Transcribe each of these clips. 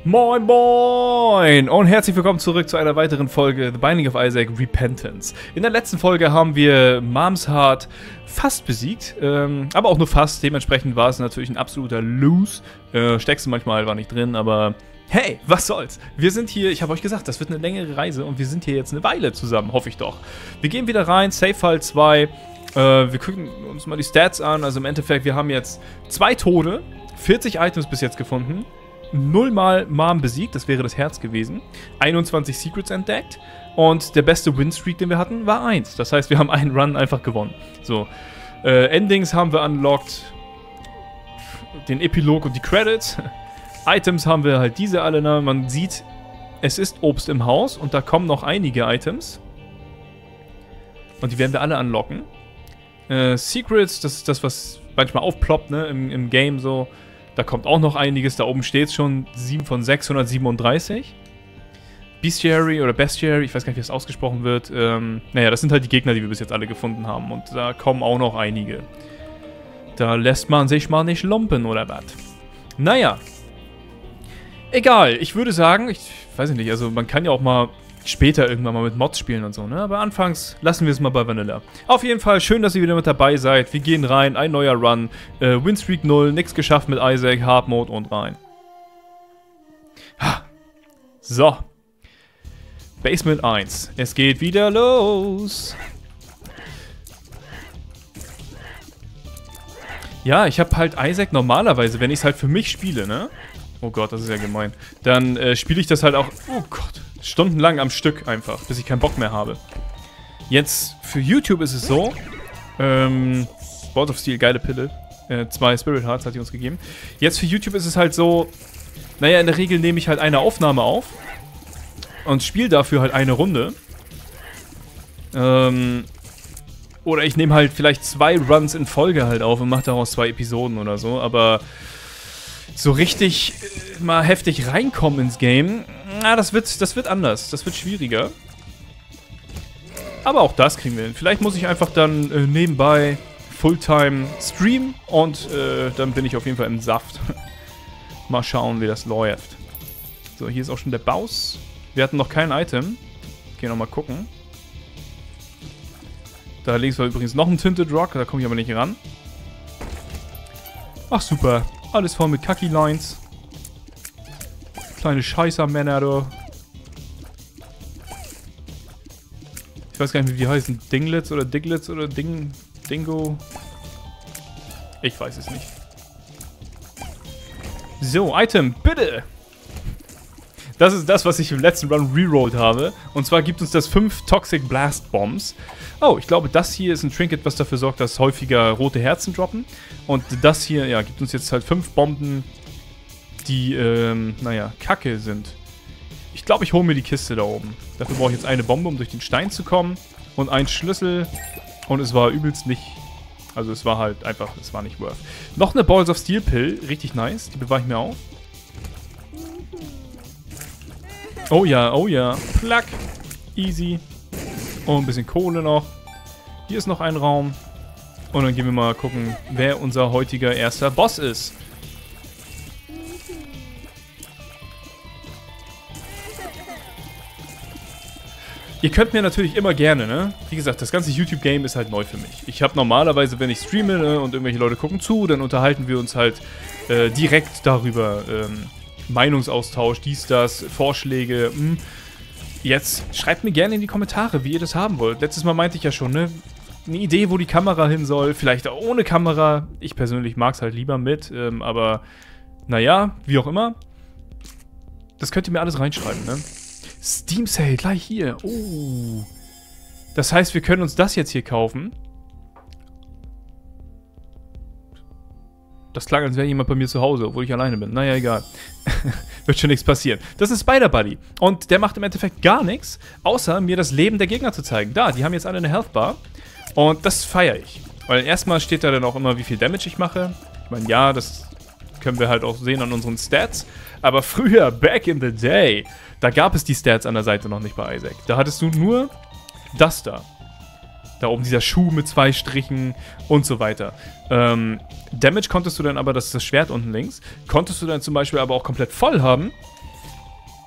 Moin moin und herzlich willkommen zurück zu einer weiteren Folge The Binding of Isaac Repentance. In der letzten Folge haben wir Mom's Heart fast besiegt, aber auch nur fast. Dementsprechend war es natürlich ein absoluter Lose. Steckst du manchmal war nicht drin, aber hey, was soll's. Wir sind hier, ich habe euch gesagt, das wird eine längere Reise und wir sind hier jetzt eine Weile zusammen, hoffe ich doch. Wir gehen wieder rein, Save File 2. Wir gucken uns mal die Stats an. Also im Endeffekt, wir haben jetzt 2 Tode, 40 Items bis jetzt gefunden. 0 mal Mom besiegt, das wäre das Herz gewesen. 21 Secrets entdeckt. Und der beste Winstreak, den wir hatten, war 1. Das heißt, wir haben einen Run einfach gewonnen. So. Endings haben wir unlocked. Den Epilog und die Credits. Items haben wir halt diese alle. Ne? Man sieht, es ist Obst im Haus. Und da kommen noch einige Items. Und die werden wir alle unlocken. Secrets, das ist das, was manchmal aufploppt, ne? Im Game so. Da kommt auch noch einiges. Da oben steht es schon. 7 von 637. Bestiary oder Bestiary, ich weiß gar nicht, wie das ausgesprochen wird. Naja, das sind halt die Gegner, die wir bis jetzt alle gefunden haben. Und da kommen auch noch einige. Da lässt man sich mal nicht lumpen, oder was? Naja. Egal, ich würde sagen, ich weiß nicht, also man kann ja auch mal später irgendwann mal mit Mods spielen und so, ne? Aber anfangs lassen wir es mal bei Vanilla. Auf jeden Fall, schön, dass ihr wieder mit dabei seid. Wir gehen rein, ein neuer Run. Winstreak 0, nichts geschafft mit Isaac, Hard Mode und rein. So. Basement 1. Es geht wieder los. Ja, ich habe halt Isaac normalerweise, wenn ich es halt für mich spiele, ne? Oh Gott, das ist ja gemein. Dann spiele ich das halt auch, oh Gott, stundenlang am Stück einfach, bis ich keinen Bock mehr habe. Jetzt, für YouTube ist es so, Sword of Steel, geile Pille. 2 Spirit Hearts hat die uns gegeben. Jetzt für YouTube ist es halt so, naja, in der Regel nehme ich halt eine Aufnahme auf und spiele dafür halt eine Runde. Oder ich nehme halt vielleicht 2 Runs in Folge halt auf und mache daraus 2 Episoden oder so, aber so richtig mal heftig reinkommen ins Game, na, das wird anders. Das wird schwieriger. Aber auch das kriegen wir hin. Vielleicht muss ich einfach dann nebenbei Fulltime streamen und dann bin ich auf jeden Fall im Saft. Mal schauen, wie das läuft. So, hier ist auch schon der Boss. Wir hatten noch kein Item. Gehen noch mal gucken. Da links war übrigens noch ein Tinted Rock, da komme ich aber nicht ran. Ach super. Alles voll mit Kaki-Lines. Kleine Scheißer-Männer, du. Ich weiß gar nicht, wie die heißen. Dinglets oder Dingo? Ich weiß es nicht. So, Item, bitte! Das ist das, was ich im letzten Run rerollt habe. Und zwar gibt uns das 5 Toxic Blast Bombs. Oh, ich glaube, das hier ist ein Trinket, was dafür sorgt, dass häufiger rote Herzen droppen. Und das hier, ja, gibt uns jetzt halt 5 Bomben, die, naja, Kacke sind. Ich glaube, ich hole mir die Kiste da oben. Dafür brauche ich jetzt eine Bombe, um durch den Stein zu kommen. Und einen Schlüssel. Und es war übelst nicht... Also es war halt einfach, es war nicht worth. Noch eine Balls of Steel Pill, richtig nice. Die bewahre ich mir auf. Oh ja, oh ja. Plack. Easy. Und ein bisschen Kohle noch. Hier ist noch ein Raum. Und dann gehen wir mal gucken, wer unser heutiger erster Boss ist. Ihr könnt mir natürlich immer gerne, ne? Wie gesagt, das ganze YouTube-Game ist halt neu für mich. Ich habe normalerweise, wenn ich streame, ne, und irgendwelche Leute gucken zu, dann unterhalten wir uns halt direkt darüber. Meinungsaustausch, dies, das, Vorschläge. Jetzt schreibt mir gerne in die Kommentare, wie ihr das haben wollt. Letztes Mal meinte ich ja schon, ne? Eine Idee, wo die Kamera hin soll. Vielleicht auch ohne Kamera. Ich persönlich mag es halt lieber mit. Aber naja, wie auch immer. Das könnt ihr mir alles reinschreiben, ne? Steam Sale, gleich hier. Oh. Das heißt, wir können uns das jetzt hier kaufen. Das klang, als wäre jemand bei mir zu Hause, obwohl ich alleine bin. Naja, egal. Wird schon nichts passieren. Das ist Spider-Buddy. Und der macht im Endeffekt gar nichts, außer mir das Leben der Gegner zu zeigen. Da, die haben jetzt alle eine Health Bar. Und das feiere ich. Weil erstmal steht da dann auch immer, wie viel Damage ich mache. Ich meine, ja, das können wir halt auch sehen an unseren Stats. Aber früher, back in the day, da gab es die Stats an der Seite noch nicht bei Isaac. Da hattest du nur das da. Da oben dieser Schuh mit 2 Strichen und so weiter. Damage konntest du dann aber, das ist das Schwert unten links, konntest du dann zum Beispiel aber auch komplett voll haben.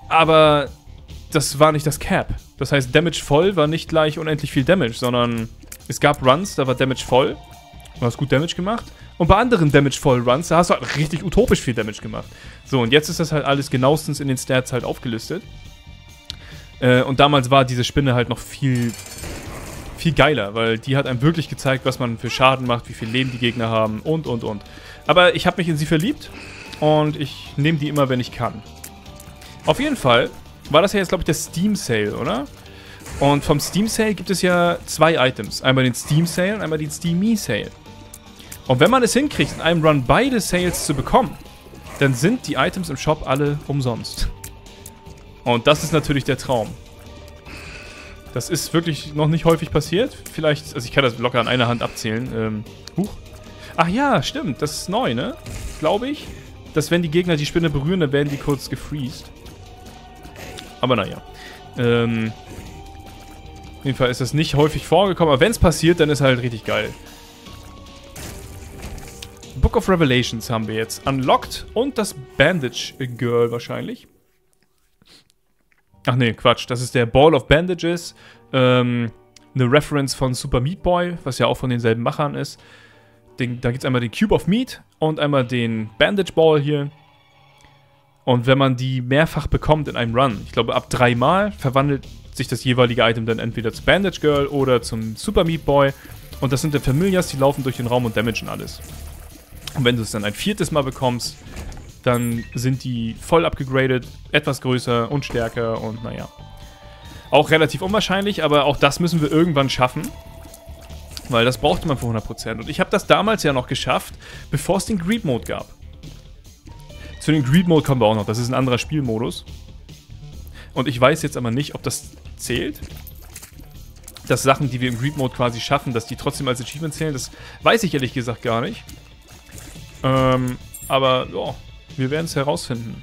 Aber das war nicht das Cap. Das heißt, Damage voll war nicht gleich unendlich viel Damage, sondern es gab Runs, da war Damage voll. Du hast gut Damage gemacht. Und bei anderen Damage-voll-Runs, da hast du halt richtig utopisch viel Damage gemacht. So, und jetzt ist das halt alles genauestens in den Stats halt aufgelistet. Und damals war diese Spinne halt noch viel geiler, weil die hat einem wirklich gezeigt, was man für Schaden macht, wie viel Leben die Gegner haben und. Aber ich habe mich in sie verliebt und ich nehme die immer, wenn ich kann. Auf jeden Fall war das ja jetzt, glaube ich, der Steam Sale, oder? Und vom Steam Sale gibt es ja 2 Items. Einmal den Steam Sale und einmal den Steam Sale. Und wenn man es hinkriegt, in einem Run beide Sales zu bekommen, dann sind die Items im Shop alle umsonst. Und das ist natürlich der Traum. Das ist wirklich noch nicht häufig passiert. Vielleicht, also ich kann das locker an einer Hand abzählen. Ach ja, stimmt, das ist neu, ne? Glaube ich, dass wenn die Gegner die Spinne berühren, dann werden die kurz gefreezed. Aber naja. Auf jeden Fall ist das nicht häufig vorgekommen, aber wenn es passiert, dann ist halt richtig geil. Book of Revelations haben wir jetzt unlocked und das Bandage Girl wahrscheinlich. Ach nee, Quatsch, das ist der Ball of Bandages. Eine Reference von Super Meat Boy, was ja auch von denselben Machern ist. Da gibt es einmal den Cube of Meat und einmal den Bandage Ball hier. Und wenn man die mehrfach bekommt in einem Run, ich glaube ab 3 Mal, verwandelt sich das jeweilige Item dann entweder zu Bandage Girl oder zum Super Meat Boy. Und das sind dann Familias, die laufen durch den Raum und damagen alles. Und wenn du es dann ein 4. Mal bekommst, dann sind die voll abgegradet, etwas größer und stärker und naja. Auch relativ unwahrscheinlich, aber auch das müssen wir irgendwann schaffen. Weil das brauchte man für 100%. Und ich habe das damals ja noch geschafft, bevor es den Greed Mode gab. Zu dem Greed Mode kommen wir auch noch, das ist ein anderer Spielmodus. Und ich weiß jetzt aber nicht, ob das zählt. Dass Sachen, die wir im Greed Mode quasi schaffen, dass die trotzdem als Achievement zählen, das weiß ich ehrlich gesagt gar nicht. Aber, ja, wir werden es herausfinden.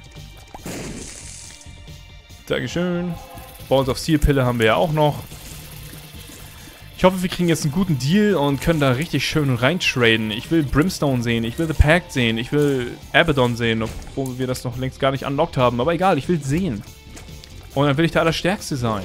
Dankeschön. Balls of Steel Pille haben wir ja auch noch. Ich hoffe, wir kriegen jetzt einen guten Deal und können da richtig schön reintraden. Ich will Brimstone sehen, ich will The Pact sehen, ich will Abaddon sehen, obwohl wir das noch längst gar nicht unlocked haben. Aber egal, ich will es sehen. Und dann will ich der Allerstärkste sein.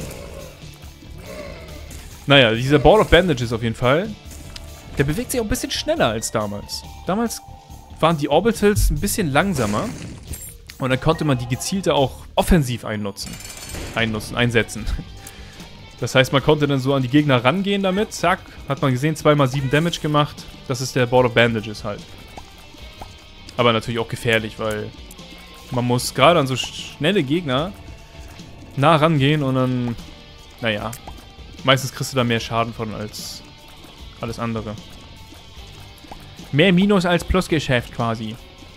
Naja, dieser Ball of Bandages auf jeden Fall. Der bewegt sich auch ein bisschen schneller als damals. Damals waren die Orbitals ein bisschen langsamer. Und dann konnte man die gezielter auch offensiv einsetzen. Das heißt, man konnte dann so an die Gegner rangehen damit. Zack, hat man gesehen, 2x7 Damage gemacht. Das ist der Ball of Bandages halt. Aber natürlich auch gefährlich, weil man muss gerade an so schnelle Gegner nah rangehen und dann, naja, meistens kriegst du da mehr Schaden von als alles andere. Mehr Minus als Plusgeschäft quasi.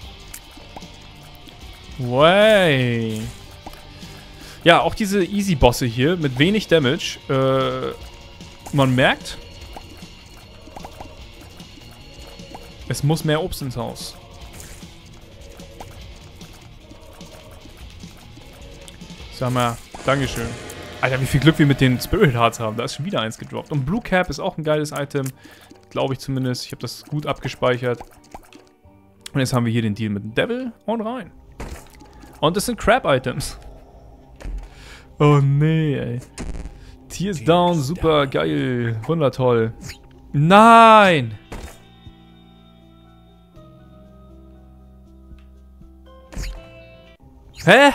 Way. Ja, auch diese Easy-Bosse hier mit wenig Damage. Man merkt, es muss mehr Obst ins Haus. Sag mal, Dankeschön. Alter, wie viel Glück wir mit den Spirit Hearts haben. Da ist schon wieder eins gedroppt. Und Blue Cap ist auch ein geiles Item. Glaube ich zumindest. Ich habe das gut abgespeichert. Und jetzt haben wir hier den Deal mit dem Devil und rein. Und das sind Crab-Items. Oh nee, ey. Tears down, super geil. Wundertoll. Nein! Hä?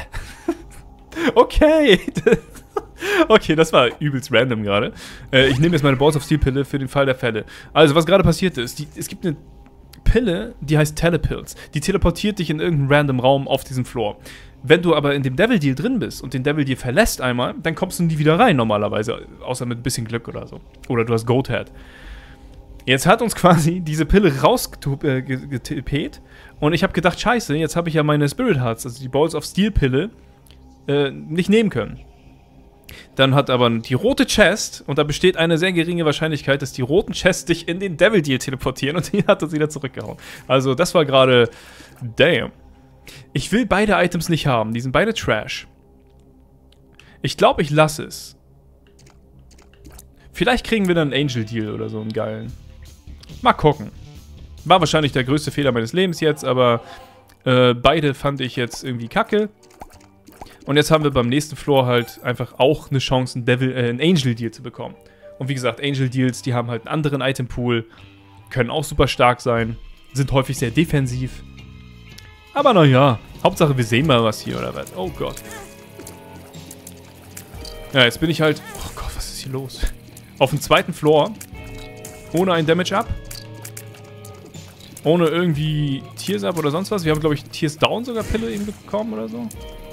Okay. Okay, das war übelst random gerade. Ich nehme jetzt meine Balls of Steel Pille für den Fall der Fälle. Also, was gerade passiert ist, es gibt eine Pille, die heißt Telepills. Die teleportiert dich in irgendeinen random Raum auf diesem Floor. Wenn du aber in dem Devil Deal drin bist und den Devil Deal verlässt einmal, dann kommst du nie wieder rein normalerweise. Außer mit ein bisschen Glück oder so. Oder du hast Goathead. Jetzt hat uns quasi diese Pille rausgetippt und ich habe gedacht, scheiße, jetzt habe ich ja meine Spirit Hearts, also die Balls of Steel Pille, nicht nehmen können. Dann hat aber die rote Chest, und da besteht eine sehr geringe Wahrscheinlichkeit, dass die roten Chests dich in den Devil Deal teleportieren und die hat uns wieder zurückgehauen. Also das war gerade, damn. Ich will beide Items nicht haben, die sind beide Trash. Ich glaube, ich lasse es. Vielleicht kriegen wir dann einen Angel Deal oder so einen geilen. Mal gucken. War wahrscheinlich der größte Fehler meines Lebens jetzt, aber beide fand ich jetzt irgendwie kacke. Und jetzt haben wir beim nächsten Floor halt einfach auch eine Chance, einen Angel Deal zu bekommen. Und wie gesagt, Angel Deals, die haben halt einen anderen Itempool, können auch super stark sein, sind häufig sehr defensiv. Aber naja, Hauptsache wir sehen mal was hier, oder was? Oh Gott. Ja, jetzt bin ich halt... Oh Gott, was ist hier los? Auf dem zweiten Floor. Ohne ein Damage Up. Ohne irgendwie Tears Up oder sonst was. Wir haben, glaube ich, Tears Down sogar Pille eben bekommen oder so.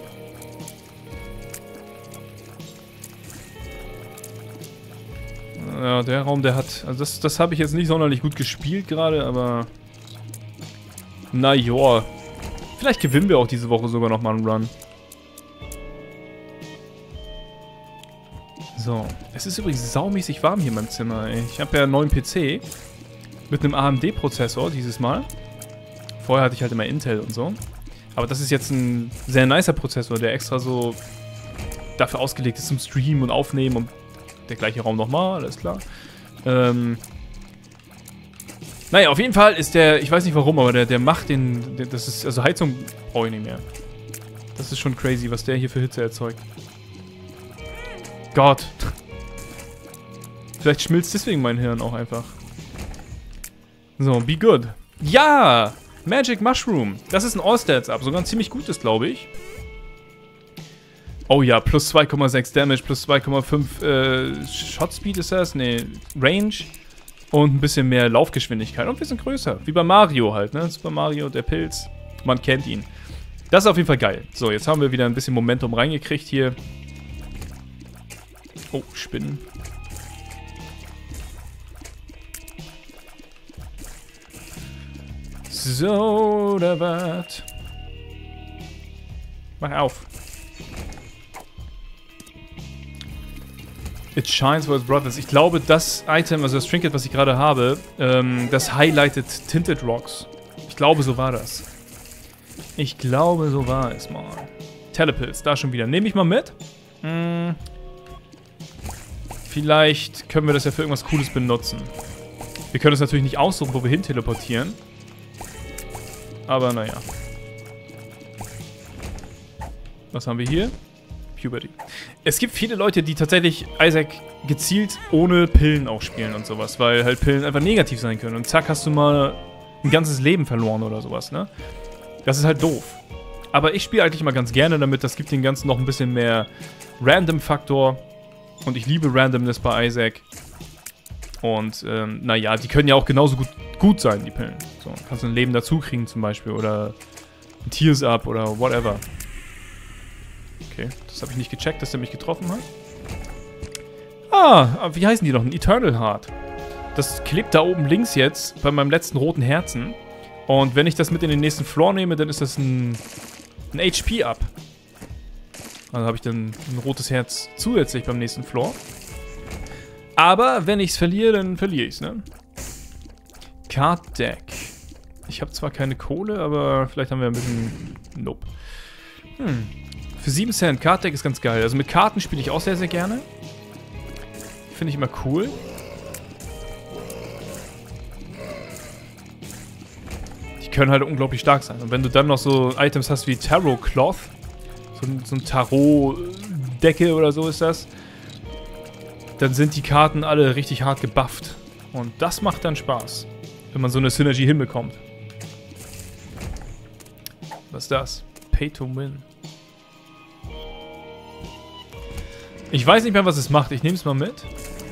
Ja, der Raum, der hat... Also das habe ich jetzt nicht sonderlich gut gespielt gerade, aber... Na joa. Vielleicht gewinnen wir auch diese Woche sogar nochmal einen Run. So. Es ist übrigens saumäßig warm hier in meinem Zimmer, ey. Ich habe ja einen neuen PC. Mit einem AMD-Prozessor dieses Mal. Vorher hatte ich halt immer Intel und so. Aber das ist jetzt ein sehr nicer Prozessor, der extra so dafür ausgelegt ist zum Streamen und Aufnehmen. Und der gleiche Raum nochmal, alles klar. Naja, auf jeden Fall ist der, ich weiß nicht warum, aber der macht das ist, also Heizung brauche ich nicht mehr. Das ist schon crazy, was der hier für Hitze erzeugt. Gott. Vielleicht schmilzt deswegen mein Hirn auch einfach. So, be good. Ja! Magic Mushroom. Das ist ein All-Stats-Up. Sogar ein ziemlich gutes, glaube ich. Oh ja, plus 2,6 Damage, plus 2,5 Shotspeed ist das? Ne, Range. Und ein bisschen mehr Laufgeschwindigkeit. Und wir sind größer. Wie bei Mario halt, ne? Super Mario, der Pilz. Man kennt ihn. Das ist auf jeden Fall geil. So, jetzt haben wir wieder ein bisschen Momentum reingekriegt hier. Oh, Spinnen. So, oder was? Mach auf. It shines for its brothers. Ich glaube, das Item, also das Trinket, was ich gerade habe, das highlightet Tinted Rocks. Ich glaube, so war das. Ich glaube, so war es mal. Telepilz, da schon wieder. Nehme ich mal mit. Vielleicht können wir das ja für irgendwas Cooles benutzen. Wir können es natürlich nicht aussuchen, wo wir hin teleportieren. Aber naja. Was haben wir hier? Puberty. Es gibt viele Leute, die tatsächlich Isaac gezielt ohne Pillen auch spielen und sowas, weil halt Pillen einfach negativ sein können. Und zack, hast du mal ein ganzes Leben verloren oder sowas, ne? Das ist halt doof. Aber ich spiele eigentlich immer ganz gerne damit, das gibt dem Ganzen noch ein bisschen mehr Random-Faktor. Und ich liebe Randomness bei Isaac. Und, naja, die können ja auch genauso gut sein, die Pillen. So, kannst du ein Leben dazu kriegen zum Beispiel oder ein Tears Up oder whatever. Okay, das habe ich nicht gecheckt, dass der mich getroffen hat. Ah, wie heißen die noch? Ein Eternal Heart. Das klebt da oben links jetzt bei meinem letzten roten Herzen. Und wenn ich das mit in den nächsten Floor nehme, dann ist das ein HP-Up. Also habe ich dann ein rotes Herz zusätzlich beim nächsten Floor. Aber wenn ich es verliere, dann verliere ich es, ne? Card Deck. Ich habe zwar keine Kohle, aber vielleicht haben wir ein bisschen... Nope. Für 7 Cent Card Deck ist ganz geil. Also mit Karten spiele ich auch sehr, sehr gerne. Finde ich immer cool. Die können halt unglaublich stark sein. Und wenn du dann noch so Items hast wie Tarot Cloth, so ein Tarot-Decke oder so ist das, dann sind die Karten alle richtig hart gebufft. Und das macht dann Spaß, wenn man so eine Synergy hinbekommt. Was ist das? Pay to win. Ich weiß nicht mehr, was es macht. Ich nehme es mal mit.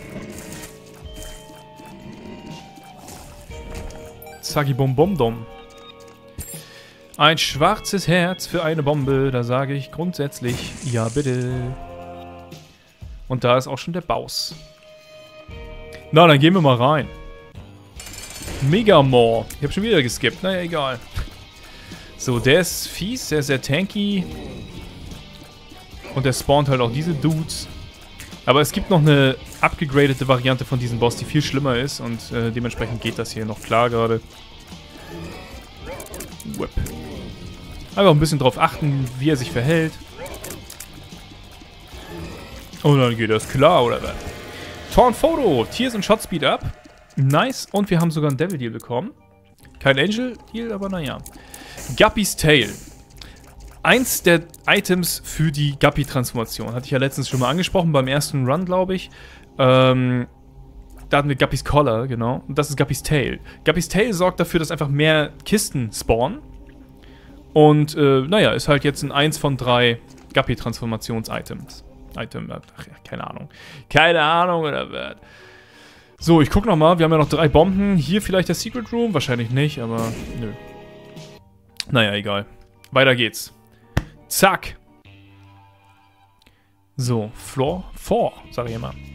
Sagi Bom Bom Dom. Ein schwarzes Herz für eine Bombe. Da sage ich grundsätzlich, ja bitte. Und da ist auch schon der Baus. Na, dann gehen wir mal rein. Megamore. Ich habe schon wieder geskippt. Naja, egal. So, der ist fies, sehr, sehr tanky. Und der spawnt halt auch diese Dudes. Aber es gibt noch eine abgegradete Variante von diesem Boss, die viel schlimmer ist. Und dementsprechend geht das hier noch klar gerade. Whip. Einfach ein bisschen drauf achten, wie er sich verhält. Und dann geht das klar, oder was? Torn Photo. Tears und Shot Speed up. Nice. Und wir haben sogar einen Devil Deal bekommen. Kein Angel Deal, aber naja. Guppy's Tail. Eins der Items für die Guppy-Transformation. Hatte ich ja letztens schon mal angesprochen, beim ersten Run, glaube ich. Da hatten wir Guppys Collar, genau. Und das ist Guppys Tail. Guppys Tail sorgt dafür, dass einfach mehr Kisten spawnen. Und, naja, ist halt jetzt ein 1 von 3 Guppy-Transformations-Items. Ach, keine Ahnung. Keine Ahnung, oder was. So, ich guck nochmal. Wir haben ja noch 3 Bomben. Hier vielleicht der Secret Room? Wahrscheinlich nicht, aber nö. Naja, egal. Weiter geht's. Zack. So, Floor 4, sag ich immer.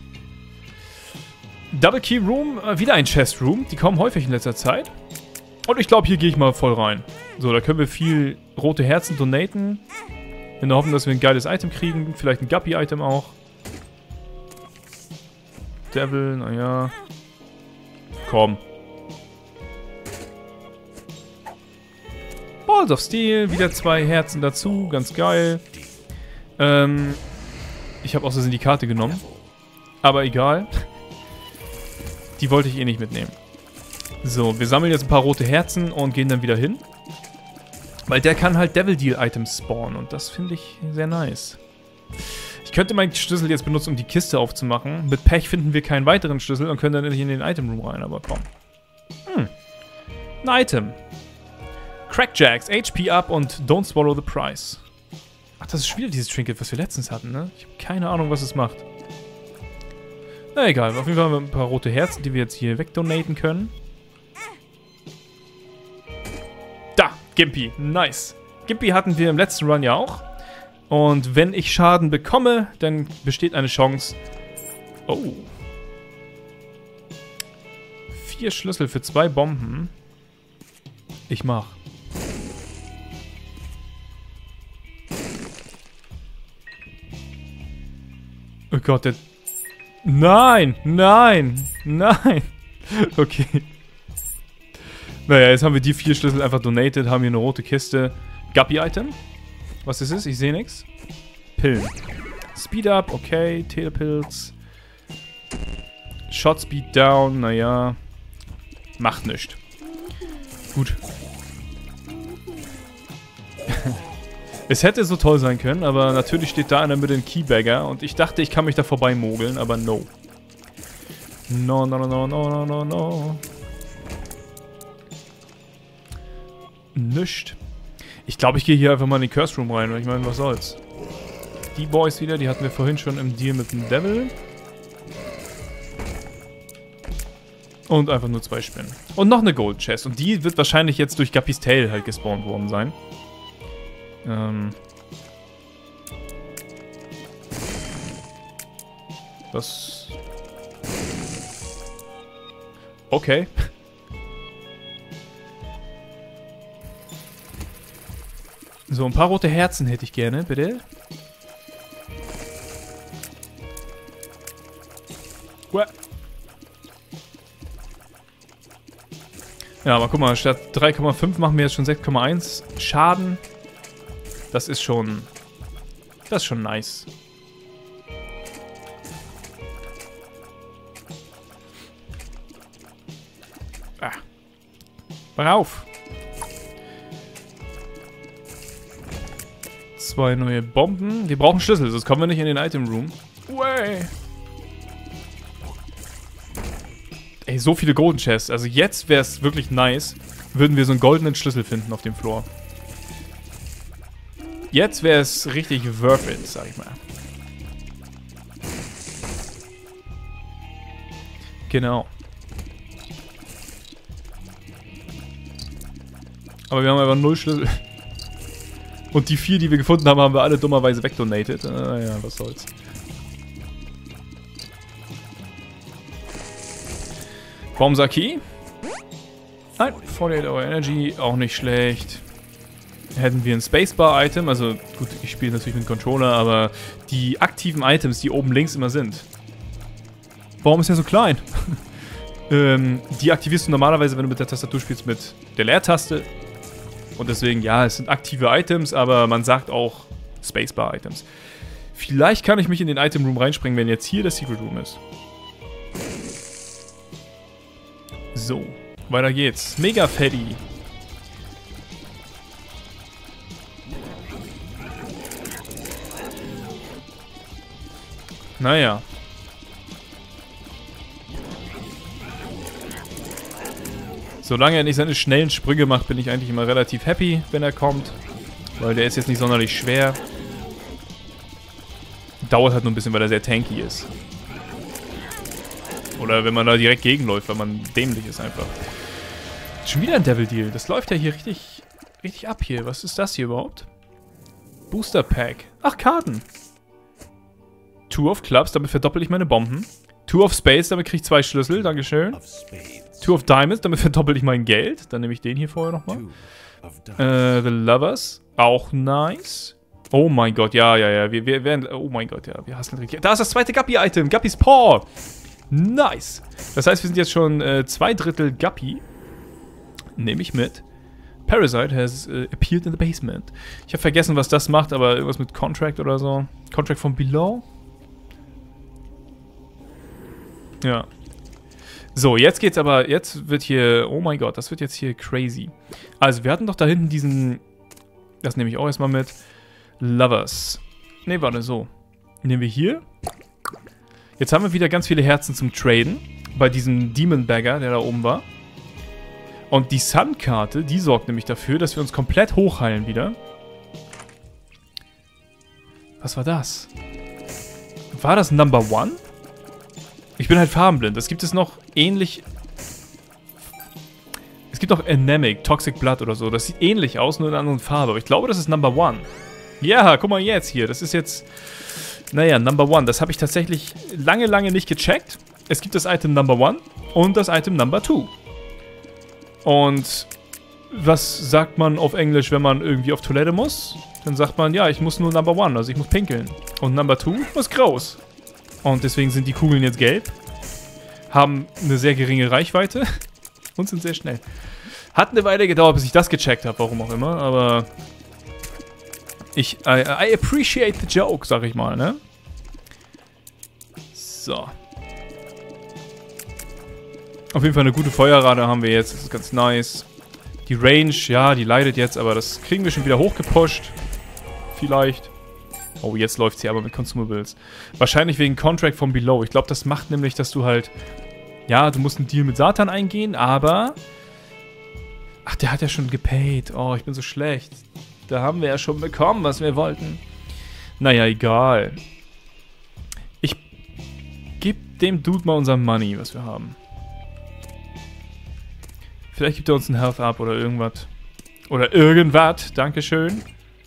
Double Key Room, wieder ein Chest Room. Die kommen häufig in letzter Zeit. Und ich glaube, hier gehe ich mal voll rein. So, da können wir viel rote Herzen donaten. In der Hoffnung, dass wir ein geiles Item kriegen. Vielleicht ein Guppy-Item auch. Devil, naja. Komm. Balls of Steel, wieder 2 Herzen dazu, ganz geil. Ich habe aus Versehen die Karte genommen. Aber egal. Die wollte ich eh nicht mitnehmen. So, wir sammeln jetzt ein paar rote Herzen und gehen dann wieder hin. Weil der kann halt Devil Deal Items spawnen und das finde ich sehr nice. Ich könnte meinen Schlüssel jetzt benutzen, um die Kiste aufzumachen. Mit Pech finden wir keinen weiteren Schlüssel und können dann nicht in den Item Room rein, aber komm. Ein Item. Crackjacks, HP up und don't swallow the price. Ach, das ist schon wieder dieses Trinket, was wir letztens hatten, ne? Ich habe keine Ahnung, was es macht. Na egal, auf jeden Fall haben wir ein paar rote Herzen, die wir jetzt hier wegdonaten können. Da, Gimpy, nice. Gimpy hatten wir im letzten Run ja auch. Und wenn ich Schaden bekomme, dann besteht eine Chance. Oh. 4 Schlüssel für 2 Bomben. Ich mach. Oh Gott, der... Nein, nein, nein. Okay. Naja, jetzt haben wir die 4 Schlüssel einfach donated, haben hier eine rote Kiste. Guppy-Item. Was ist es? Ich sehe nichts. Pillen. Speed up, okay. Telepills. Shot Speed down, naja. Macht nichts. Gut. Es hätte so toll sein können, aber natürlich steht da einer mit dem Keybagger und ich dachte, ich kann mich da vorbei mogeln, aber no. No, no, no, no, no, no, no, no. Nischt. Ich glaube, ich gehe hier einfach mal in den Curse Room rein, weil ich meine, was soll's. Die Boys wieder, die hatten wir vorhin schon im Deal mit dem Devil. Und einfach nur 2 Spinnen. Und noch eine Gold Chest. Und die wird wahrscheinlich jetzt durch Guppys Tail halt gespawnt worden sein. Das... Okay. So, ein paar rote Herzen hätte ich gerne, bitte. Ja, aber guck mal, statt 3,5 machen wir jetzt schon 6,1 Schaden. Das ist schon... Das ist schon nice. Ah. Mach auf! 2 neue Bomben. Wir brauchen Schlüssel, sonst kommen wir nicht in den Item Room. Way. Ey, so viele Golden Chests. Also jetzt wäre es wirklich nice, würden wir so einen goldenen Schlüssel finden auf dem Floor. Jetzt wäre es richtig worth it, sag ich mal. Genau. Aber wir haben einfach 0 Schlüssel. Und die 4, die wir gefunden haben, haben wir alle dummerweise wegdonated. Ja, was soll's. Bombsaki. Nein, 48 Hour Energy, auch nicht schlecht. Hätten wir ein Spacebar-Item, also gut, ich spiele natürlich mit dem Controller, aber die aktiven Items, die oben links immer sind. Warum ist der so klein? Die aktivierst du normalerweise, wenn du mit der Tastatur spielst, mit der Leertaste. Und deswegen, ja, es sind aktive Items, aber man sagt auch Spacebar-Items. Vielleicht kann ich mich in den Item Room reinspringen, wenn jetzt hier der Secret Room ist. So, weiter geht's. Mega Fatty. Naja. Solange er nicht seine schnellen Sprünge macht, bin ich eigentlich immer relativ happy, wenn er kommt. Weil der ist jetzt nicht sonderlich schwer. Dauert halt nur ein bisschen, weil er sehr tanky ist. Oder wenn man da direkt gegenläuft, weil man dämlich ist einfach. Schon wieder ein Devil Deal. Das läuft ja hier richtig ab hier. Was ist das hier überhaupt? Booster Pack. Ach, Karten. Two of Clubs, damit verdoppel ich meine Bomben. Two of Spades, damit kriege ich 2 Schlüssel. Dankeschön. Two of Diamonds, damit verdoppel ich mein Geld. Dann nehme ich den hier vorher nochmal. The Lovers. Auch nice. Oh mein Gott, ja. Wir werden... Oh mein Gott, ja. Wir hassen richtig. Da ist das zweite Guppy-Item. Guppy's Paw. Nice. Das heißt, wir sind jetzt schon 2/3 Guppy. Nehme ich mit. Parasite has appeared in the basement. Ich habe vergessen, was das macht, aber irgendwas mit Contract oder so. Contract from below? Ja. So, jetzt geht's aber... Jetzt wird hier... Oh mein Gott, das wird jetzt hier crazy. Also, wir hatten doch da hinten diesen... Das nehme ich auch erstmal mit. Lovers. Ne, warte, so. Nehmen wir hier. Jetzt haben wir wieder ganz viele Herzen zum Traden. Bei diesem Demon Bagger, der da oben war. Und die Sun-Karte, die sorgt nämlich dafür, dass wir uns komplett hochheilen wieder. Was war das? War das Number One? Ich bin halt farbenblind. Es gibt es noch ähnlich... Es gibt noch Anemic, Toxic Blood oder so. Das sieht ähnlich aus, nur in einer anderen Farbe. Aber ich glaube, das ist Number One. Ja, guck mal jetzt hier. Das ist jetzt... Naja, Number One. Das habe ich tatsächlich lange nicht gecheckt. Es gibt das Item Number One und das Item Number Two. Und was sagt man auf Englisch, wenn man irgendwie auf Toilette muss? Dann sagt man, ja, ich muss nur Number One, also ich muss pinkeln. Und Number Two muss groß. Und deswegen sind die Kugeln jetzt gelb. Haben eine sehr geringe Reichweite. Und sind sehr schnell. Hat eine Weile gedauert, bis ich das gecheckt habe, warum auch immer, aber... I appreciate the joke, sag ich mal, ne? So. Auf jeden Fall eine gute Feuerrate haben wir jetzt, das ist ganz nice. Die Range, ja, die leidet jetzt, aber das kriegen wir schon wieder hochgepusht. Vielleicht. Oh, jetzt läuft's hier aber mit Consumables. Wahrscheinlich wegen Contract from Below. Ich glaube, das macht nämlich, dass du halt... Ja, du musst einen Deal mit Satan eingehen, aber... Ach, der hat ja schon gepaid. Oh, ich bin so schlecht. Da haben wir ja schon bekommen, was wir wollten. Naja, egal. Ich gebe dem Dude mal unser Money, was wir haben. Vielleicht gibt er uns ein Health Up oder irgendwas. Oder irgendwas. Dankeschön.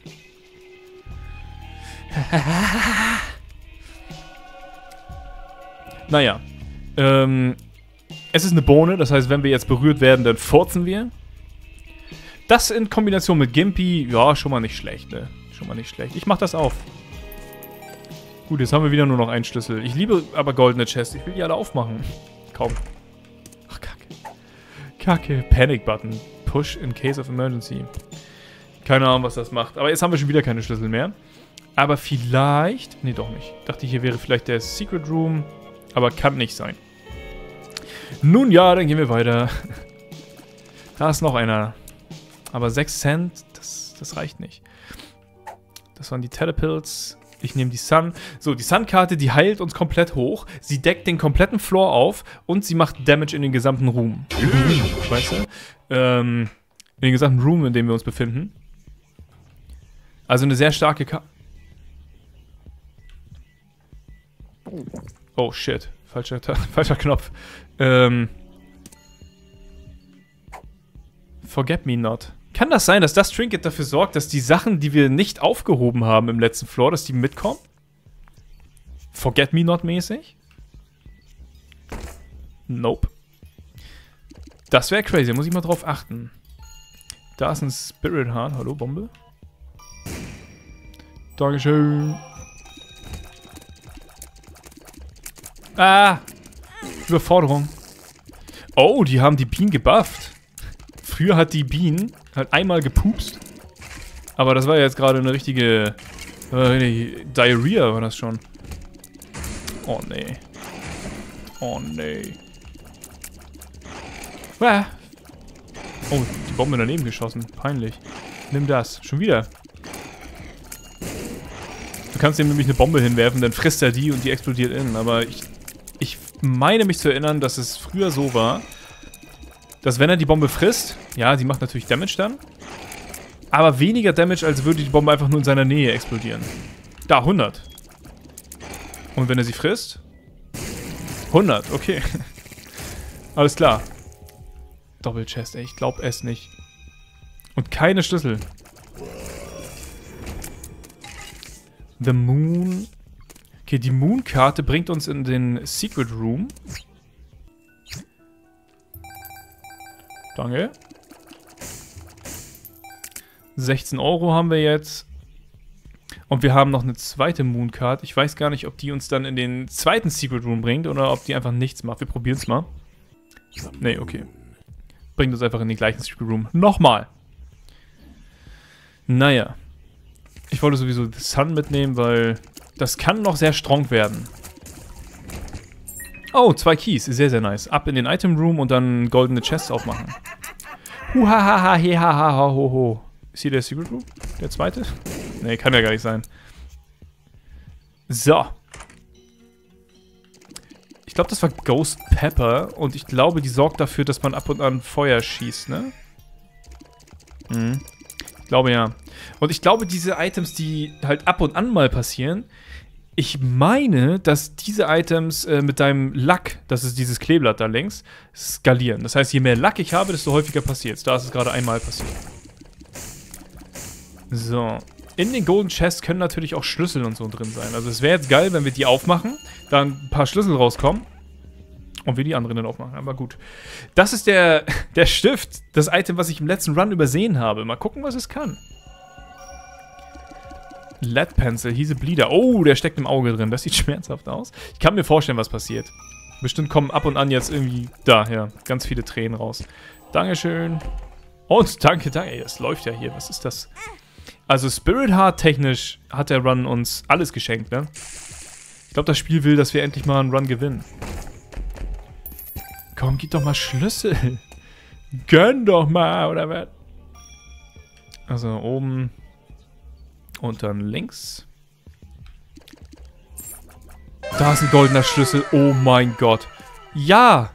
Naja. Es ist eine Bohne, das heißt, wenn wir jetzt berührt werden, dann furzen wir. Das in Kombination mit Gimpy, ja, schon mal nicht schlecht, ne? Schon mal nicht schlecht. Ich mach das auf. Gut, jetzt haben wir wieder nur noch einen Schlüssel. Ich liebe aber goldene Chests. Ich will die alle aufmachen. Kaum. Ach, Kacke. Kacke. Panic Button. Push in case of emergency. Keine Ahnung, was das macht. Aber jetzt haben wir schon wieder keine Schlüssel mehr. Aber vielleicht... Nee, doch nicht. Ich dachte, hier wäre vielleicht der Secret Room. Aber kann nicht sein. Nun ja, dann gehen wir weiter. Da ist noch einer. Aber 6 Cent, das reicht nicht. Das waren die Telepills. Ich nehme die Sun. So, die Sun-Karte, die heilt uns komplett hoch. Sie deckt den kompletten Floor auf und sie macht Damage in den gesamten Room. Weißt du? In den gesamten Room, in dem wir uns befinden. Also eine sehr starke Karte. Oh, shit. Falscher Knopf. Forget me not. Kann das sein, dass das Trinket dafür sorgt, dass die Sachen, die wir nicht aufgehoben haben im letzten Floor, dass die mitkommen? Forget me not mäßig? Nope. Das wäre crazy, da muss ich mal drauf achten. Da ist ein Spirit Heart. Hallo, Bombe. Dankeschön. Ah! Überforderung. Oh, die haben die Bienen gebufft. Früher hat die Bienen halt einmal gepupst. Aber das war ja jetzt gerade eine richtige... Diarrhea war das schon. Oh, nee. Oh, nee. Ah. Oh, die Bombe daneben geschossen. Peinlich. Nimm das. Schon wieder. Du kannst ihm nämlich eine Bombe hinwerfen, dann frisst er die und die explodiert innen. Aber ich meine mich zu erinnern, dass es früher so war, dass wenn er die Bombe frisst, ja, sie macht natürlich Damage dann, aber weniger Damage, als würde die Bombe einfach nur in seiner Nähe explodieren. Da, 100. Und wenn er sie frisst? 100, okay. Alles klar. Doppelchest, ey, ich glaub es nicht. Und keine Schlüssel. The Moon. Okay, die Moon-Karte bringt uns in den Secret Room. Danke. 16 € haben wir jetzt. Und wir haben noch eine zweite Moon-Card. Ich weiß gar nicht, ob die uns dann in den zweiten Secret Room bringt oder ob die einfach nichts macht. Wir probieren es mal. Nee, okay. Bringt uns einfach in den gleichen Secret Room. Nochmal. Naja. Ich wollte sowieso The Sun mitnehmen, weil das kann noch sehr strong werden. Oh, 2 Keys. Sehr, sehr nice. Ab in den Item Room und dann goldene Chests aufmachen. Huhahaha, hehaha, ho, ho. Ist hier der Secret Room? Der zweite? Nee, kann ja gar nicht sein. So. Ich glaube, das war Ghost Pepper. Und ich glaube, die sorgt dafür, dass man ab und an Feuer schießt, ne? Mhm. Ich glaube, ja. Und ich glaube, diese Items, die halt ab und an mal passieren, ich meine, dass diese Items mit deinem Lack, das ist dieses Kleeblatt da links, skalieren. Das heißt, je mehr Lack ich habe, desto häufiger passiert es. Da ist es gerade einmal passiert. So. In den Golden Chests können natürlich auch Schlüssel und so drin sein. Also es wäre jetzt geil, wenn wir die aufmachen, dann ein paar Schlüssel rauskommen und wir die anderen dann aufmachen. Aber gut. Das ist der Stift, das Item, was ich im letzten Run übersehen habe. Mal gucken, was es kann. Lead Pencil, he's a bleeder. Oh, der steckt im Auge drin. Das sieht schmerzhaft aus. Ich kann mir vorstellen, was passiert. Bestimmt kommen ab und an jetzt irgendwie daher ganz viele Tränen raus. Dankeschön. Und danke, danke. Ey, das läuft ja hier. Was ist das? Also Spirit Heart technisch hat der Run uns alles geschenkt, ne? Ich glaube, das Spiel will, dass wir endlich mal einen Run gewinnen. Komm, gib doch mal Schlüssel. Gönn doch mal, oder was? Also oben und dann links. Da ist ein goldener Schlüssel. Oh mein Gott. Ja!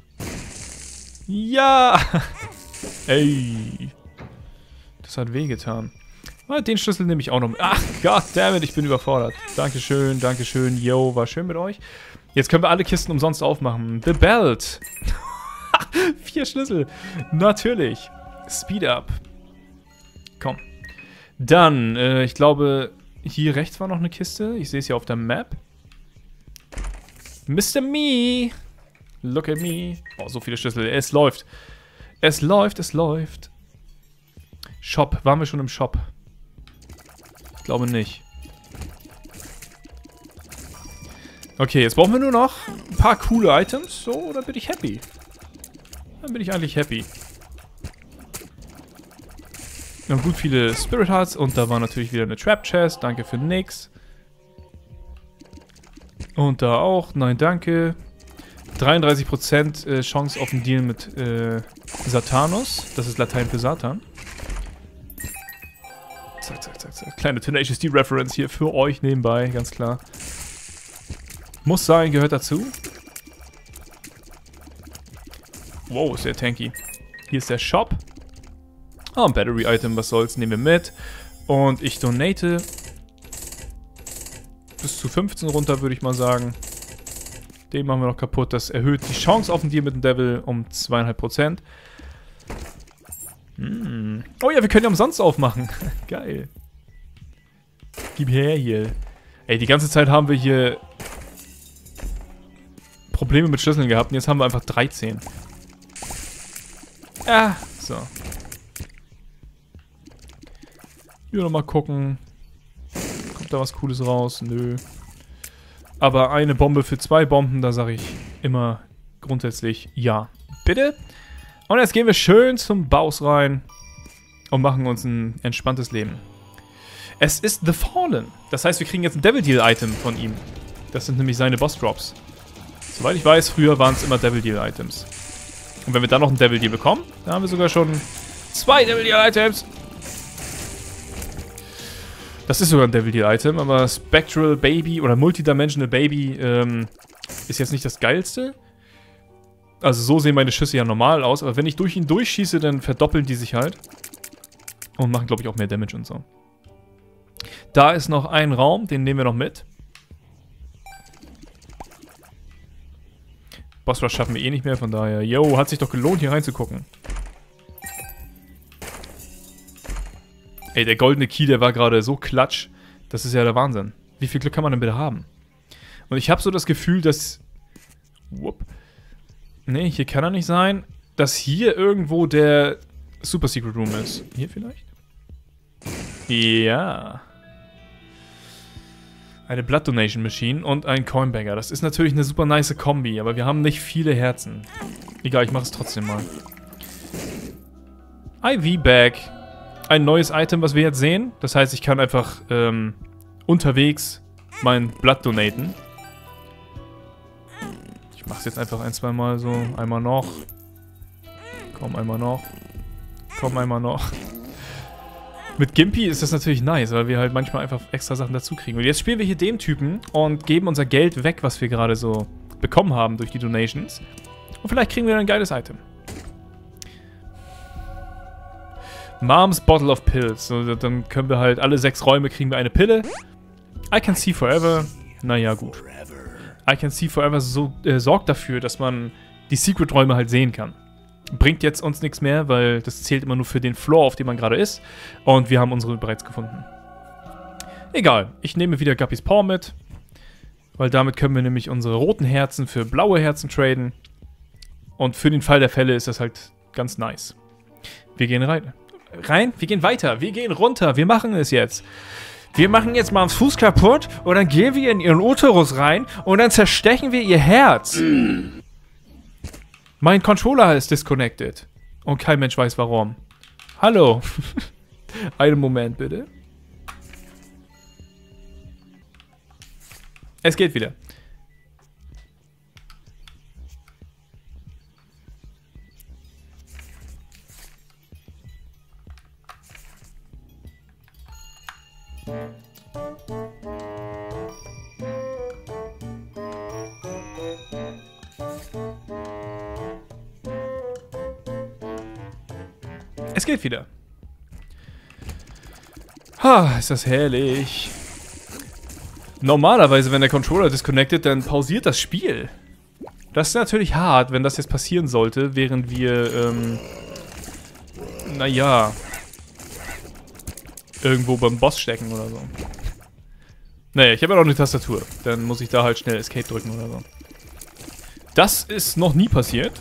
Ja! Ey. Das hat wehgetan. Den Schlüssel nehme ich auch noch mit. Ach, goddammit, ich bin überfordert. Dankeschön, dankeschön. Yo, war schön mit euch. Jetzt können wir alle Kisten umsonst aufmachen. The Belt. 4 Schlüssel. Natürlich. Speed up. Komm. Dann, ich glaube, hier rechts war noch eine Kiste. Ich sehe es hier auf der Map. Mr. Me. Look at me. Oh, so viele Schlüssel. Es läuft. Es läuft, es läuft. Shop. Waren wir schon im Shop? Ich glaube nicht. Okay, jetzt brauchen wir nur noch ein paar coole Items. So, dann bin ich happy. Dann bin ich eigentlich happy. Wir haben gut viele Spirit Hearts und da war natürlich wieder eine Trap Chest. Danke für nix. Und da auch. Nein, danke. 33% Chance auf einen Deal mit Satanus. Das ist Latein für Satan. Zack, zack, zack, zack. Kleine Tenacious D-Reference hier für euch nebenbei, ganz klar. Muss sein, gehört dazu. Wow, ist der tanky. Hier ist der Shop. Oh, ein Battery-Item, was soll's, nehmen wir mit. Und ich donate bis zu 15 runter, würde ich mal sagen. Den machen wir noch kaputt. Das erhöht die Chance auf den Deal mit dem Devil um 2,5%. Oh ja, wir können ja umsonst aufmachen. Geil. Gib her hier. Ey, die ganze Zeit haben wir hier Probleme mit Schlüsseln gehabt und jetzt haben wir einfach 13. Ah, so. Hier nochmal gucken. Kommt da was Cooles raus? Nö. Aber eine Bombe für 2 Bomben, da sage ich immer grundsätzlich ja. Bitte? Und jetzt gehen wir schön zum Baus rein und machen uns ein entspanntes Leben. Es ist The Fallen. Das heißt, wir kriegen jetzt ein Devil Deal Item von ihm. Das sind nämlich seine Boss Drops. Soweit ich weiß, früher waren es immer Devil Deal Items. Und wenn wir dann noch ein Devil Deal bekommen, dann haben wir sogar schon 2 Devil Deal Items. Das ist sogar ein Devil Deal Item, aber Spectral Baby oder Multidimensional Baby ist jetzt nicht das Geilste. Also so sehen meine Schüsse ja normal aus, aber wenn ich durch ihn durchschieße, dann verdoppeln die sich halt. Und machen, glaube ich, auch mehr Damage und so. Da ist noch ein Raum, den nehmen wir noch mit. Boss Rush schaffen wir eh nicht mehr, von daher, yo, hat sich doch gelohnt, hier reinzugucken. Ey, der goldene Key, der war gerade so klatsch. Das ist ja der Wahnsinn. Wie viel Glück kann man denn bitte haben? Und ich habe so das Gefühl, dass... Ne, hier kann er nicht sein. Dass hier irgendwo der Super Secret Room ist. Hier vielleicht? Ja. Eine Blood Donation Machine und ein Coinbagger. Das ist natürlich eine super nice Kombi, aber wir haben nicht viele Herzen. Egal, ich mache es trotzdem mal. IV Bag. Ein neues Item, was wir jetzt sehen. Das heißt, ich kann einfach unterwegs mein Blood donaten. Ich mache es jetzt einfach ein, zwei Mal so. Einmal noch. Komm, einmal noch. Komm, einmal noch. Mit Gimpy ist das natürlich nice, weil wir halt manchmal einfach extra Sachen dazu kriegen. Und jetzt spielen wir hier den Typen und geben unser Geld weg, was wir gerade so bekommen haben durch die Donations. Und vielleicht kriegen wir dann ein geiles Item. Mom's Bottle of Pills. So, dann können wir halt alle 6 Räume kriegen wir eine Pille. I Can See Forever. Naja, gut. I Can See Forever sorgt dafür, dass man die Secret-Räume halt sehen kann. Bringt jetzt uns nichts mehr, weil das zählt immer nur für den Floor, auf dem man gerade ist. Und wir haben unsere bereits gefunden. Egal, ich nehme wieder Guppys Paw mit. Weil damit können wir nämlich unsere roten Herzen für blaue Herzen traden. Und für den Fall der Fälle ist das halt ganz nice. Wir gehen rein. Wir gehen weiter, wir gehen runter, wir machen es jetzt. Wir machen jetzt Moms Fuß kaputt und dann gehen wir in ihren Uterus rein und dann zerstechen wir ihr Herz. Mein Controller ist disconnected. Und kein Mensch weiß warum. Hallo. Einen Moment bitte. Es geht wieder. Es geht wieder. Ha, ist das herrlich. Normalerweise, wenn der Controller disconnected, dann pausiert das Spiel. Das ist natürlich hart, wenn das jetzt passieren sollte, während wir, naja, irgendwo beim Boss stecken oder so. Naja, ich habe ja noch eine Tastatur. Dann muss ich da halt schnell Escape drücken oder so. Das ist noch nie passiert.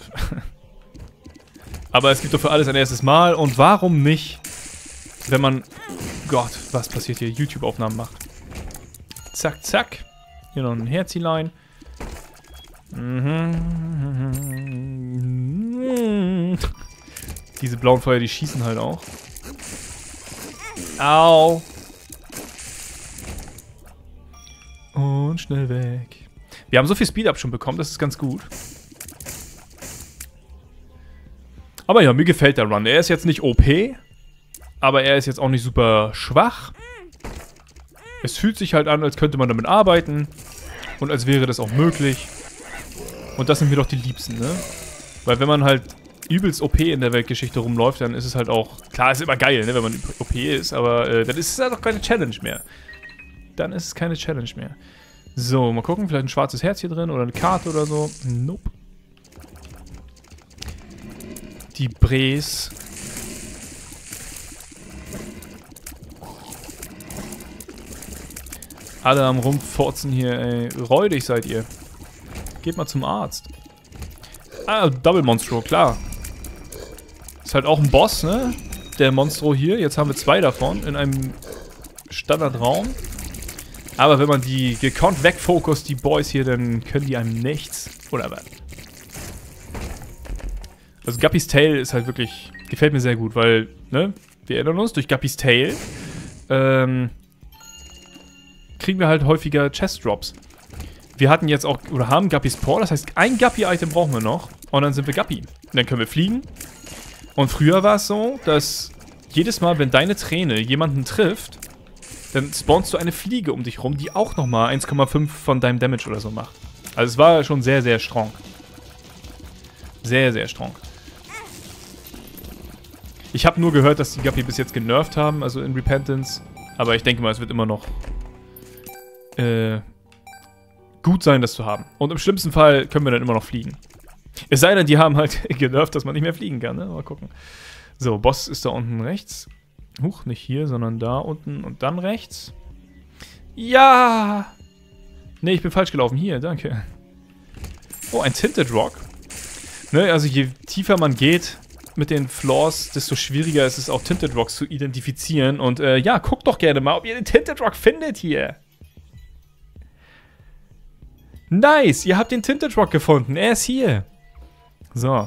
Aber es gibt doch für alles ein erstes Mal. Und warum nicht, wenn man... Gott, was passiert hier? YouTube-Aufnahmen macht. Zack, zack. Hier noch ein Herzilein. Diese blauen Feuer, die schießen halt auch. Au. Und schnell weg. Wir haben so viel Speed-Up schon bekommen, das ist ganz gut. Aber ja, mir gefällt der Run. Er ist jetzt nicht OP, aber er ist jetzt auch nicht super schwach. Es fühlt sich halt an, als könnte man damit arbeiten. Und als wäre das auch möglich. Und das sind mir doch die Liebsten, ne? Weil wenn man halt übelst OP in der Weltgeschichte rumläuft, dann ist es halt auch... Klar, ist immer geil, ne, wenn man OP ist, aber dann ist es halt auch keine Challenge mehr. Dann ist es keine Challenge mehr. So, mal gucken, vielleicht ein schwarzes Herz hier drin oder eine Karte oder so. Nope. Die Bres. Alle am Rumfurzen hier, ey. Räudig seid ihr. Geht mal zum Arzt. Ah, Double Monstro, klar. Ist halt auch ein Boss, ne? Der Monstro hier. Jetzt haben wir 2 davon in einem Standardraum. Aber wenn man die gekonnt wegfokust, die Boys hier, dann können die einem nichts. Oder was? Also Guppys Tail ist halt wirklich... Gefällt mir sehr gut, weil, ne? Wir erinnern uns, durch Guppys Tail kriegen wir halt häufiger Chest-Drops. Wir hatten jetzt auch, oder haben Guppys Paw, das heißt, ein Guppy-Item brauchen wir noch. Und dann sind wir Guppy. Und dann können wir fliegen. Und früher war es so, dass jedes Mal, wenn deine Träne jemanden trifft, dann spawnst du eine Fliege um dich rum, die auch nochmal 1,5 von deinem Damage oder so macht. Also es war schon sehr, sehr strong. Sehr, sehr strong. Ich habe nur gehört, dass die Guppy bis jetzt genervt haben, also in Repentance. Aber ich denke mal, es wird immer noch gut sein, das zu haben. Und im schlimmsten Fall können wir dann immer noch fliegen. Es sei denn, die haben halt genervt, dass man nicht mehr fliegen kann, ne? Mal gucken. So, Boss ist da unten rechts. Huch, nicht hier, sondern da unten und dann rechts. Ja! Ne, ich bin falsch gelaufen. Hier, danke. Oh, ein Tinted Rock. Ne, also je tiefer man geht mit den Floors, desto schwieriger ist es auch, Tinted Rocks zu identifizieren. Und ja, guckt doch gerne mal, ob ihr den Tinted Rock findet hier. Nice, ihr habt den Tinted Rock gefunden. Er ist hier. So.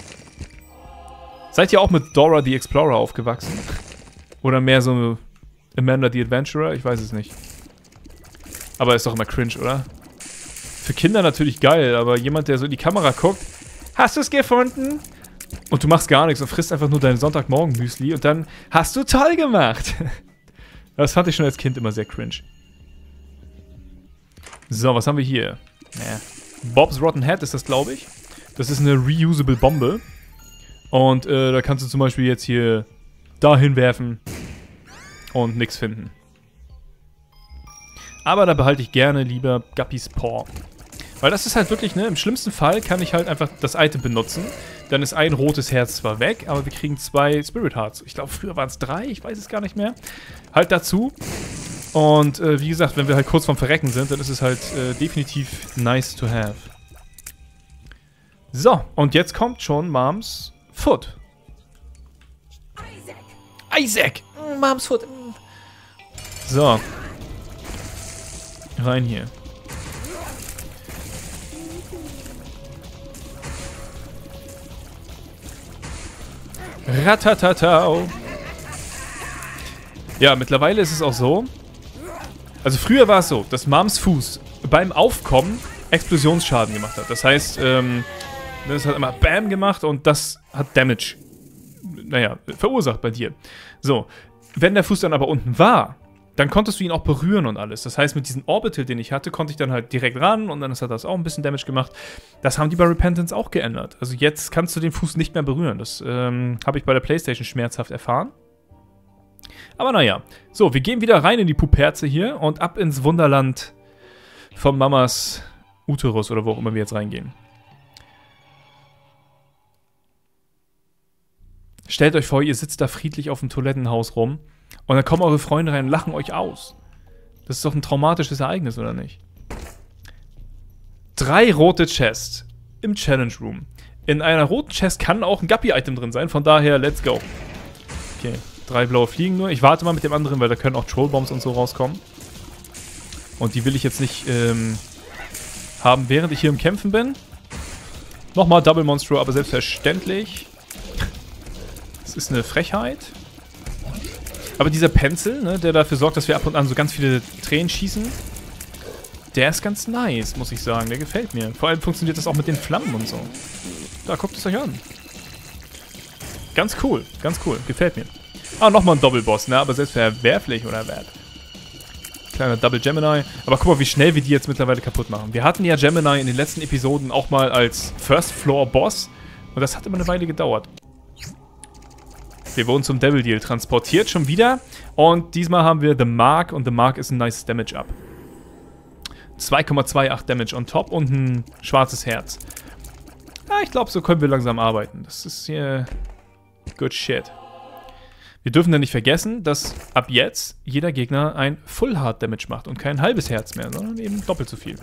Seid ihr auch mit Dora the Explorer aufgewachsen? Oder mehr so Amanda the Adventurer? Ich weiß es nicht. Aber ist doch immer cringe, oder? Für Kinder natürlich geil, aber jemand, der so in die Kamera guckt, hast du es gefunden? Und du machst gar nichts und frisst einfach nur dein Sonntagmorgen-Müsli und dann hast du toll gemacht. Das fand ich schon als Kind immer sehr cringe. So, was haben wir hier? Ja. Bob's Rotten Head ist das, glaube ich. Das ist eine reusable Bombe. Und da kannst du zum Beispiel jetzt hier dahin werfen und nichts finden. Aber da behalte ich gerne lieber Guppys Paw. Weil das ist halt wirklich, ne, im schlimmsten Fall kann ich halt einfach das Item benutzen. Dann ist ein rotes Herz zwar weg, aber wir kriegen 2 Spirit Hearts. Ich glaube, früher waren es 3, ich weiß es gar nicht mehr. Halt dazu. Und wie gesagt, wenn wir halt kurz vorm Verrecken sind, dann ist es halt definitiv nice to have. So, und jetzt kommt schon Moms Foot. Isaac! Moms Foot. So. Rein hier. Ratatatau. Ja, mittlerweile ist es auch so. Also früher war es so, dass Moms Fuß beim Aufkommen Explosionsschaden gemacht hat. Das heißt, das hat immer BAM gemacht und das hat Damage, naja, verursacht bei dir. So, wenn der Fuß dann aber unten war, dann konntest du ihn auch berühren und alles. Das heißt, mit diesem Orbital, den ich hatte, konnte ich dann halt direkt ran und dann hat das auch ein bisschen Damage gemacht. Das haben die bei Repentance auch geändert. Also jetzt kannst du den Fuß nicht mehr berühren. Das habe ich bei der PlayStation schmerzhaft erfahren. Aber naja. So, wir gehen wieder rein in die Puperze hier und ab ins Wunderland von Mamas Uterus oder wo auch immer wir jetzt reingehen. Stellt euch vor, ihr sitzt da friedlich auf dem Toilettenhaus rum und dann kommen eure Freunde rein und lachen euch aus. Das ist doch ein traumatisches Ereignis, oder nicht? 3 rote Chests im Challenge Room. In einer roten Chest kann auch ein Guppy-Item drin sein, von daher, let's go. Okay, 3 blaue Fliegen nur. Ich warte mal mit dem anderen, weil da können auch Trollbombs und so rauskommen. Und die will ich jetzt nicht haben, während ich hier im Kämpfen bin. Nochmal Double Monstro, aber selbstverständlich. Das ist eine Frechheit. Aber dieser Pencil, ne, der dafür sorgt, dass wir ab und an so ganz viele Tränen schießen, der ist ganz nice, muss ich sagen. Der gefällt mir. Vor allem funktioniert das auch mit den Flammen und so. Da, guckt es euch an. Ganz cool, gefällt mir. Ah, nochmal ein Doppelboss, ne, aber selbst verwerflich oder was? Kleiner Double Gemini. Aber guck mal, wie schnell wir die jetzt mittlerweile kaputt machen. Wir hatten ja Gemini in den letzten Episoden auch mal als First Floor Boss und das hat immer eine Weile gedauert. Wir wurden zum Devil Deal transportiert, schon wieder. Und diesmal haben wir The Mark und The Mark ist ein nice Damage up. 2,28 Damage on top und ein schwarzes Herz. Ja, ich glaube, so können wir langsam arbeiten. Das ist hier good shit. Wir dürfen dann nicht vergessen, dass ab jetzt jeder Gegner ein Full Heart Damage macht und kein halbes Herz mehr, sondern eben doppelt so viel.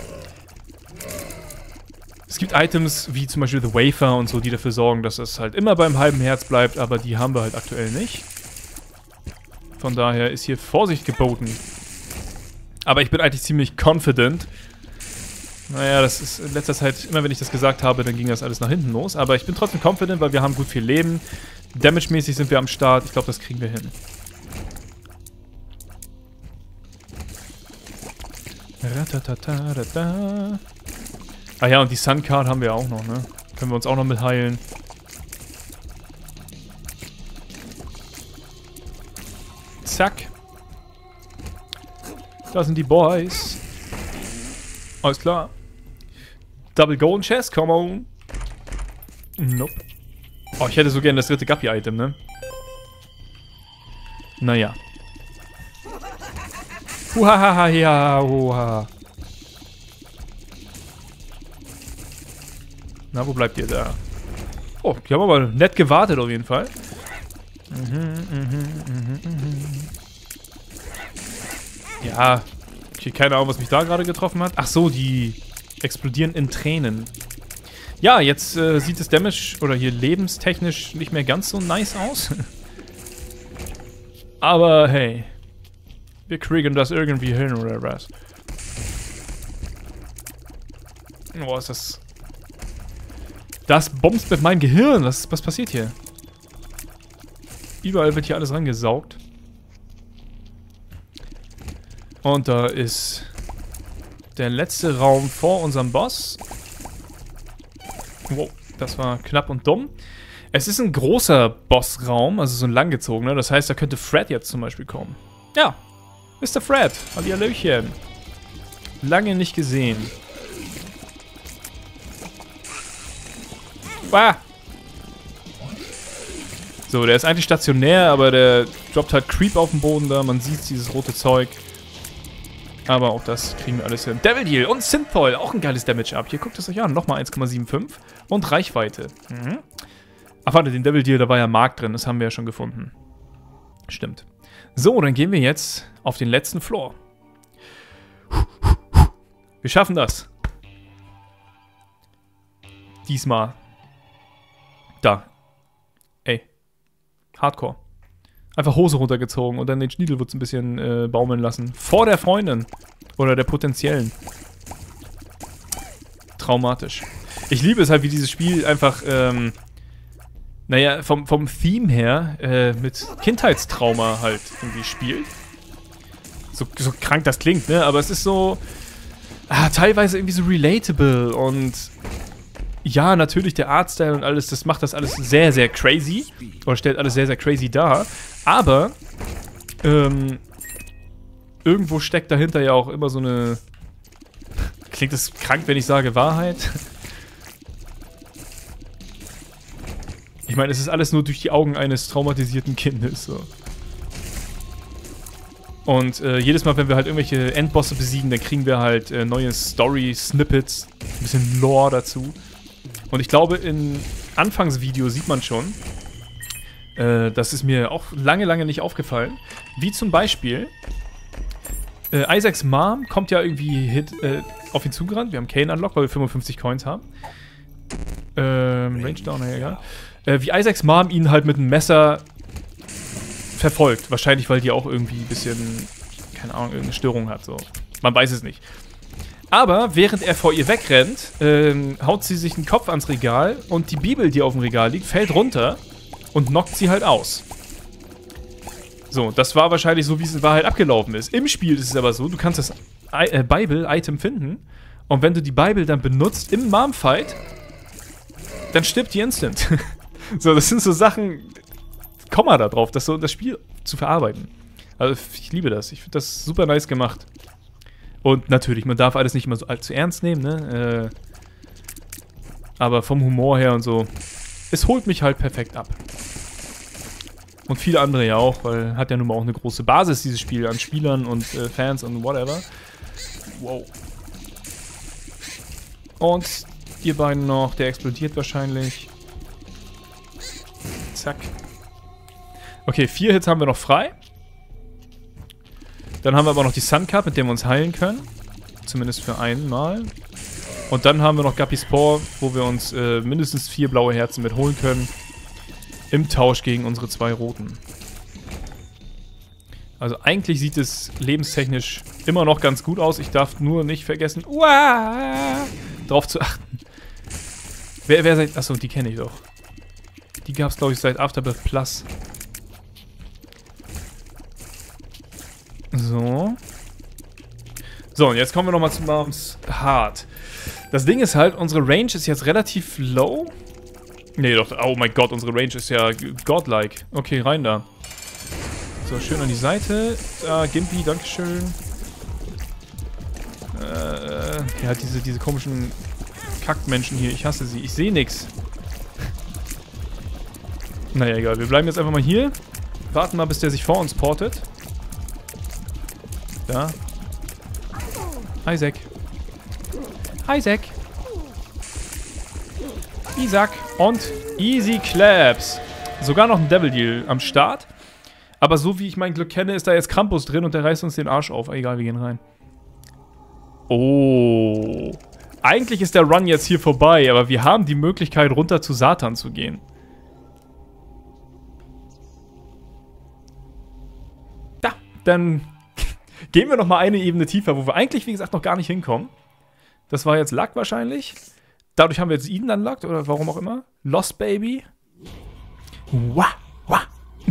Es gibt Items wie zum Beispiel The Wafer und so, die dafür sorgen, dass es halt immer beim halben Herz bleibt, aber die haben wir halt aktuell nicht. Von daher ist hier Vorsicht geboten. Aber ich bin eigentlich ziemlich confident. Naja, das ist in letzter Zeit, immer wenn ich das gesagt habe, dann ging das alles nach hinten los. Aber ich bin trotzdem confident, weil wir haben gut viel Leben. Damage-mäßig sind wir am Start. Ich glaube, das kriegen wir hin. Ratatatatata. Ah ja, und die Sun Card haben wir auch noch, ne? Können wir uns auch noch mit heilen. Zack. Da sind die Boys. Alles klar. Double Golden Chest, come on. Nope. Oh, ich hätte so gerne das dritte Guppy-Item, ne? Naja. Huhahaha, ja, huha. Na, wo bleibt ihr da? Oh, die haben aber nett gewartet auf jeden Fall. Ja. Okay, keine Ahnung, was mich da gerade getroffen hat. Ach so, die explodieren in Tränen. Ja, jetzt sieht das Damage oder hier lebenstechnisch nicht mehr ganz so nice aus. Aber hey. Wir kriegen das irgendwie hin, oder was? Oh, ist das... Das bombst mit meinem Gehirn. Was passiert hier? Überall wird hier alles rangesaugt. Und da ist der letzte Raum vor unserem Boss. Wow, das war knapp und dumm. Es ist ein großer Bossraum, also so ein langgezogener. Das heißt, da könnte Fred jetzt zum Beispiel kommen. Ja, Mr. Fred. Hallihallöchen. Lange nicht gesehen. Ah. So, der ist eigentlich stationär, aber der droppt halt Creep auf den Boden da. Man sieht dieses rote Zeug. Aber auch das kriegen wir alles hin. Devil Deal und Synthol. Auch ein geiles Damage up. Hier guckt es euch an. Nochmal 1,75. Und Reichweite. Ach warte, den Devil Deal, da war ja Mark drin. Das haben wir ja schon gefunden. Stimmt. So, dann gehen wir jetzt auf den letzten Floor. Wir schaffen das. Diesmal. Da. Ey. Hardcore. Einfach Hose runtergezogen und dann den Schniedelwutz ein bisschen baumeln lassen. Vor der Freundin. Oder der potenziellen. Traumatisch. Ich liebe es halt, wie dieses Spiel einfach, naja, vom Theme her mit Kindheitstrauma halt irgendwie spielt. So krank das klingt, ne? Aber es ist so teilweise irgendwie so relatable und ja, natürlich der Artstyle und alles, das macht das alles sehr, sehr crazy. Oder stellt alles sehr, sehr crazy dar. Aber, irgendwo steckt dahinter ja auch immer so eine... Klingt das krank, wenn ich sage Wahrheit? Ich meine, es ist alles nur durch die Augen eines traumatisierten Kindes, so. Und jedes Mal, wenn wir halt irgendwelche Endbosse besiegen, dann kriegen wir halt neue Story-Snippets, ein bisschen Lore dazu. Und ich glaube, im Anfangsvideo sieht man schon, das ist mir auch lange, lange nicht aufgefallen, wie zum Beispiel, Isaacs Mom kommt ja irgendwie auf ihn zugerannt. Wir haben Kane unlocked, weil wir 55 Coins haben. Range down, ja, egal. Wie Isaacs Mom ihn halt mit einem Messer verfolgt. Wahrscheinlich, weil die auch irgendwie ein bisschen, keine Ahnung, irgendeine Störung hat. So. Man weiß es nicht. Aber während er vor ihr wegrennt, haut sie sich den Kopf ans Regal und die Bibel, die auf dem Regal liegt, fällt runter und knockt sie halt aus. So, das war wahrscheinlich so, wie es in Wahrheit abgelaufen ist. Im Spiel ist es aber so, du kannst das Bible-Item finden und wenn du die Bible dann benutzt im Mom-Fight, dann stirbt die instant. So, das sind so Sachen, komm mal da drauf, das Spiel zu verarbeiten. Also, ich liebe das. Ich finde das super nice gemacht. Und natürlich, man darf alles nicht immer so allzu ernst nehmen, ne? Aber vom Humor her und so, es holt mich halt perfekt ab. Und viele andere ja auch, weil hat ja nun mal auch eine große Basis, dieses Spiel, an Spielern und Fans und whatever. Wow. Und ihr beiden noch, der explodiert wahrscheinlich. Zack. Okay, 4 Hits haben wir noch frei. Dann haben wir aber noch die Sun Cup, mit der wir uns heilen können. Zumindest für einmal. Und dann haben wir noch Guppy Spore, wo wir uns mindestens 4 blaue Herzen mit holen können. Im Tausch gegen unsere 2 roten. Also eigentlich sieht es lebenstechnisch immer noch ganz gut aus. Ich darf nur nicht vergessen, drauf zu achten. Wer seit... Achso, die kenne ich doch. Die gab es, glaube ich, seit Afterbirth Plus. So. So, und jetzt kommen wir nochmal zu Moms Heart. Das Ding ist halt, unsere Range ist jetzt relativ low. Nee, doch, oh mein Gott, unsere Range ist ja godlike. Okay, rein da. So, schön an die Seite. Da, Gimpy, dankeschön. Der hat diese komischen Kackmenschen hier. Ich hasse sie. Ich sehe nichts. Naja, egal. Wir bleiben jetzt einfach mal hier. Warten mal, bis der sich vor uns portet. Da. Isaac. Isaac. Isaac. Und Easy Claps. Sogar noch ein Devil Deal am Start. Aber so wie ich mein Glück kenne, ist da jetzt Krampus drin und der reißt uns den Arsch auf. Egal, wir gehen rein. Oh. Eigentlich ist der Run jetzt hier vorbei, aber wir haben die Möglichkeit, runter zu Satan zu gehen. Da, dann gehen wir nochmal eine Ebene tiefer, wo wir eigentlich, wie gesagt, noch gar nicht hinkommen. Das war jetzt Luck wahrscheinlich. Dadurch haben wir jetzt Eden unlocked, oder warum auch immer. Lost Baby. Wah, wah.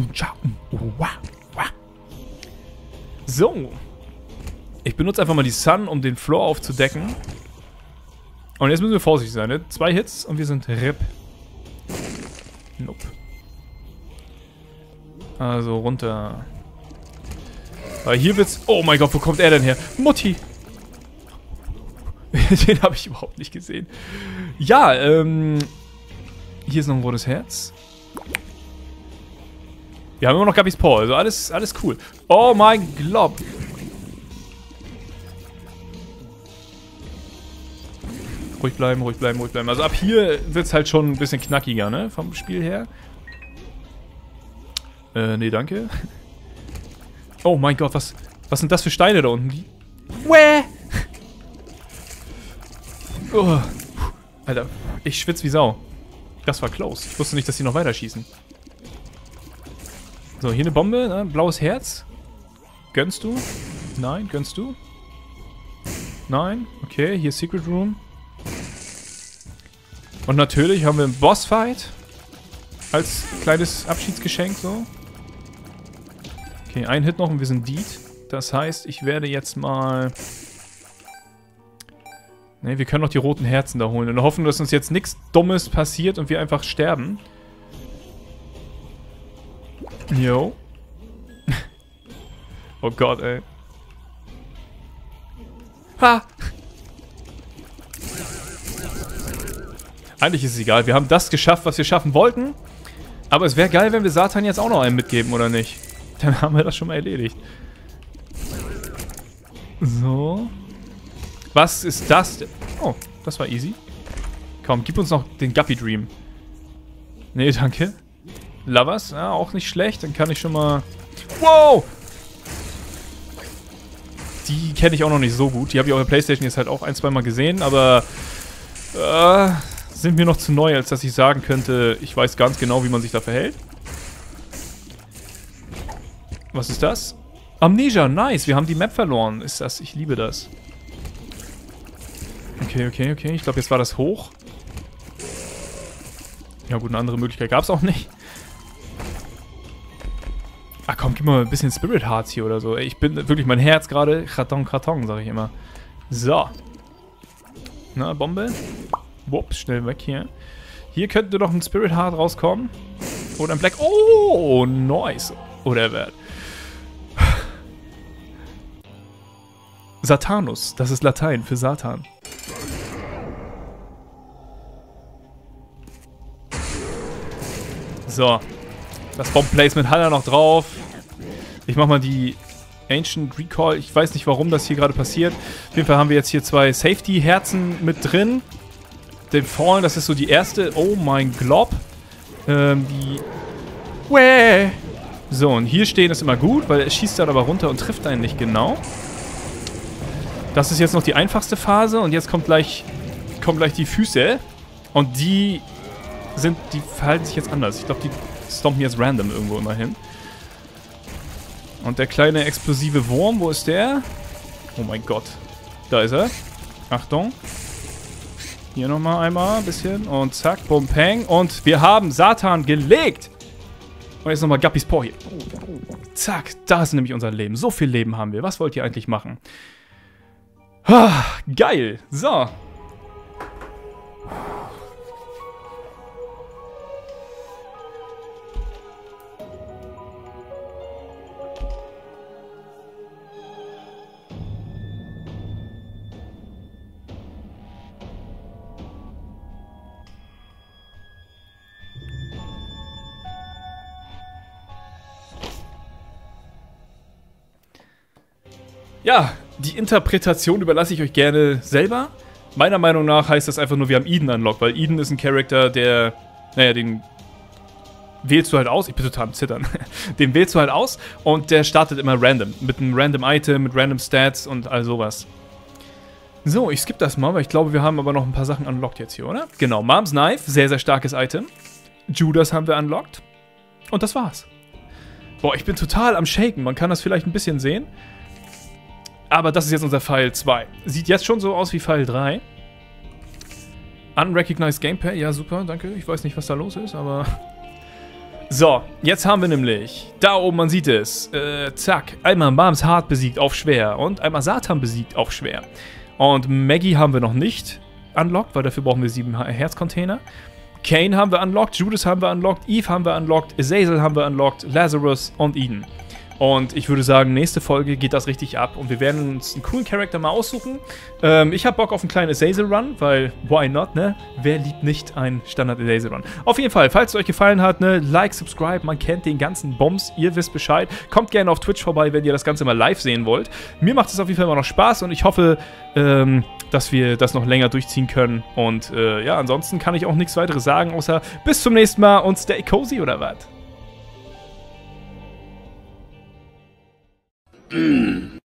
So. Ich benutze einfach mal die Sun, um den Floor aufzudecken. Und jetzt müssen wir vorsichtig sein, ne? 2 Hits und wir sind RIP. Nope. Also runter. Weil hier wird's... Oh mein Gott, wo kommt er denn her? Mutti! Den habe ich überhaupt nicht gesehen. Ja, hier ist noch ein rotes Herz. Wir haben immer noch Gabbys Paw, also alles cool. Oh mein Gott. Ruhig bleiben, ruhig bleiben, ruhig bleiben. Also ab hier wird es halt schon ein bisschen knackiger, ne? Vom Spiel her. Nee, danke. Oh mein Gott, was sind das für Steine da unten? Wäh! Oh. Alter, ich schwitze wie Sau. Das war close. Ich wusste nicht, dass die noch weiter schießen. So, hier eine Bombe, ne? Blaues Herz. Gönnst du? Nein, gönnst du? Nein? Okay, hier Secret Room. Und natürlich haben wir einen Bossfight. Als kleines Abschiedsgeschenk so. Okay, ein Hit noch und wir sind Deed. Das heißt, ich werde jetzt mal... Ne, wir können noch die roten Herzen da holen. Und hoffen, dass uns jetzt nichts Dummes passiert und wir einfach sterben. Yo. Oh Gott, ey. Ha! Eigentlich ist es egal. Wir haben das geschafft, was wir schaffen wollten. Aber es wäre geil, wenn wir Satan jetzt auch noch einen mitgeben, oder nicht? Dann haben wir das schon mal erledigt. So. Was ist das denn? Oh, das war easy. Komm, gib uns noch den Guppy Dream. Nee, danke. Lovers, ja, auch nicht schlecht. Dann kann ich schon mal... Wow! Die kenne ich auch noch nicht so gut. Die habe ich auf der Playstation jetzt halt auch 1-2 Mal gesehen, aber... sind mir noch zu neu, als dass ich sagen könnte, ich weiß ganz genau, wie man sich da verhält. Was ist das? Amnesia, nice. Wir haben die Map verloren. Ist das? Ich liebe das. Okay, okay, okay. Ich glaube, jetzt war das hoch. Ja gut, eine andere Möglichkeit gab es auch nicht. Ach komm, gib mal ein bisschen Spirit Hearts hier oder so. Ey, ich bin wirklich mein Herz gerade. Kraton, Kraton, sage ich immer. So. Na, Bombe. Wupp, schnell weg hier. Hier könnte noch ein Spirit Heart rauskommen. Oder ein Black... Oh, nice. Oder wer? Satanus. Das ist Latein für Satan. So. Das Bomb-Placement hat er noch drauf. Ich mach mal die Ancient Recall. Ich weiß nicht, warum das hier gerade passiert. Auf jeden Fall haben wir jetzt hier 2 Safety-Herzen mit drin. Den Fallen, das ist so die erste. Oh mein Glob. Die... Wäh. So, und hier stehen ist immer gut, weil er schießt dann aber runter und trifft einen nicht genau. Das ist jetzt noch die einfachste Phase und jetzt kommen gleich die Füße. Und die verhalten sich jetzt anders. Ich glaube, die stompen jetzt random irgendwo immer hin. Und der kleine explosive Wurm, wo ist der? Oh mein Gott. Da ist er. Achtung. Hier nochmal einmal ein bisschen. Und zack, bum, peng. Und wir haben Satan gelegt. Und jetzt nochmal Guppys Paw hier. Zack, da ist nämlich unser Leben. So viel Leben haben wir. Was wollt ihr eigentlich machen? Ah, geil. So. Ja, die Interpretation überlasse ich euch gerne selber. Meiner Meinung nach heißt das einfach nur, wir haben Eden unlocked, weil Eden ist ein Charakter, der, naja, den wählst du halt aus. Ich bin total am Zittern. Den wählst du halt aus und der startet immer random. Mit einem random Item, mit random Stats und all sowas. So, ich skippe das mal, weil ich glaube, wir haben aber noch ein paar Sachen unlocked jetzt hier, oder? Genau, Mom's Knife, sehr, sehr starkes Item. Judas haben wir unlocked. Und das war's. Boah, ich bin total am Shaken. Man kann das vielleicht ein bisschen sehen. Aber das ist jetzt unser Pfeil 2. Sieht jetzt schon so aus wie Pfeil 3. Unrecognized Gamepad. Ja, super, danke. Ich weiß nicht, was da los ist, aber... So, jetzt haben wir nämlich... Da oben, man sieht es. Zack. Einmal Mom's Heart besiegt auf schwer. Und einmal Satan besiegt auf schwer. Und Maggie haben wir noch nicht unlocked, weil dafür brauchen wir 7 Herzcontainer. Cain haben wir unlocked. Judas haben wir unlocked. Eve haben wir unlocked. Azazel haben wir unlocked. Lazarus und Eden. Und ich würde sagen, nächste Folge geht das richtig ab und wir werden uns einen coolen Charakter mal aussuchen. Ich habe Bock auf einen kleinen Azazel-Run, weil, why not, ne? Wer liebt nicht einen Standard-Azazel-Run? Auf jeden Fall, falls es euch gefallen hat, ne, Like, Subscribe, man kennt den ganzen Bombs, ihr wisst Bescheid. Kommt gerne auf Twitch vorbei, wenn ihr das Ganze mal live sehen wollt. Mir macht es auf jeden Fall immer noch Spaß und ich hoffe, dass wir das noch länger durchziehen können. Und ja, ansonsten kann ich auch nichts weiteres sagen, außer bis zum nächsten Mal und stay cozy oder was?